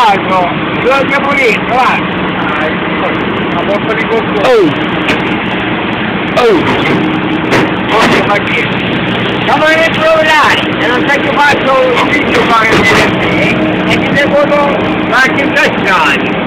altro, bisogna pulire, va. Una porta di qualcuno. Oggi fa chi? Siamo nel provare, e non sai che faccio un figlio fare e ti devo anche in